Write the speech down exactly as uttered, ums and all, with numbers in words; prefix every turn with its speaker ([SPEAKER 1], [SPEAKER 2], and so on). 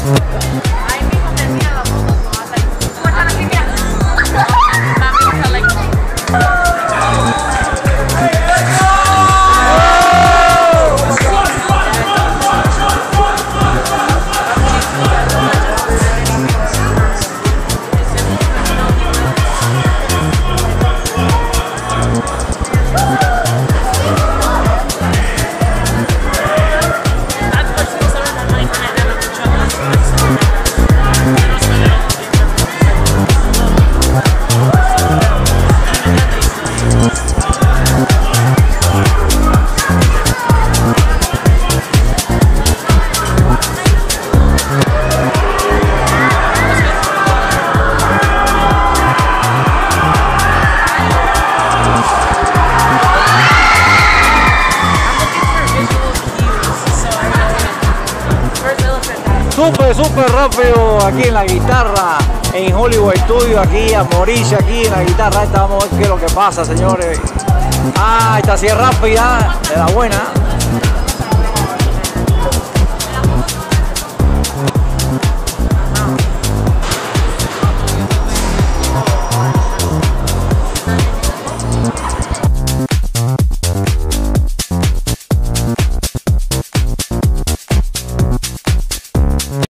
[SPEAKER 1] Ahí mismo te enseñan las fotos, no vas a ir. ¿Cómo están así, mira? La misma like.
[SPEAKER 2] Súper, súper rápido aquí en la guitarra, en Hollywood Studio, aquí a Mauricio, aquí en la guitarra. Esta, vamos a ver qué es lo que pasa, señores. Ah, esta sí es rápida, de la buena.